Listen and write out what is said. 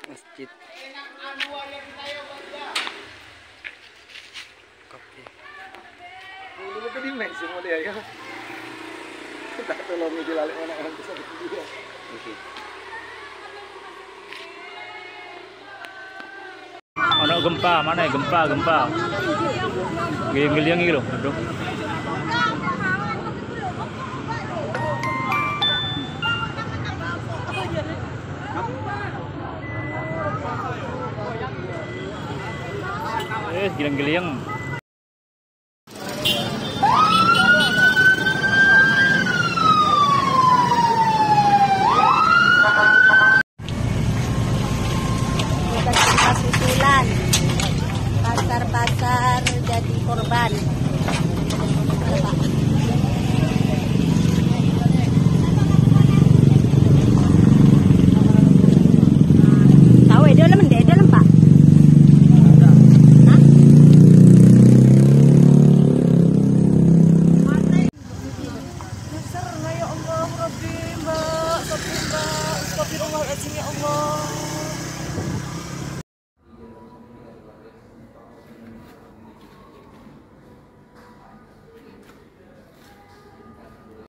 Masjid. Kopi. Dulu tadi dimensi mau dia ya. Tak tolong dilalui mana yang bisa dia. Okey. Ono gempa, mana ya gempa. Geliang-geliang gitu loh. Aduh. Geliang-geliang. Susulan, pasar-pasar jadi korban. Tahu ya dalam Pak? Hah? Ya Allah, Rabbi, Mbak, Astagfirullah, ya Allah.